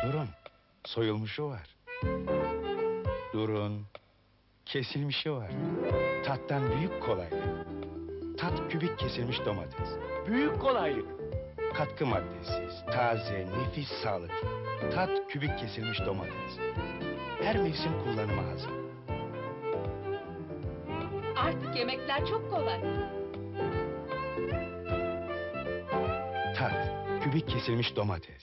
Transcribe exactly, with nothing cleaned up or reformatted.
Durun, soyulmuşu var. Durun, kesilmişi var. Tattan büyük kolaylık. Tat kübik kesilmiş domates. Büyük kolaylık. Katkı maddesiz, taze, nefis, sağlıklı. Tat kübik kesilmiş domates. Her mevsim kullanıma hazır. Artık yemekler çok kolay. Tat kübik kesilmiş domates.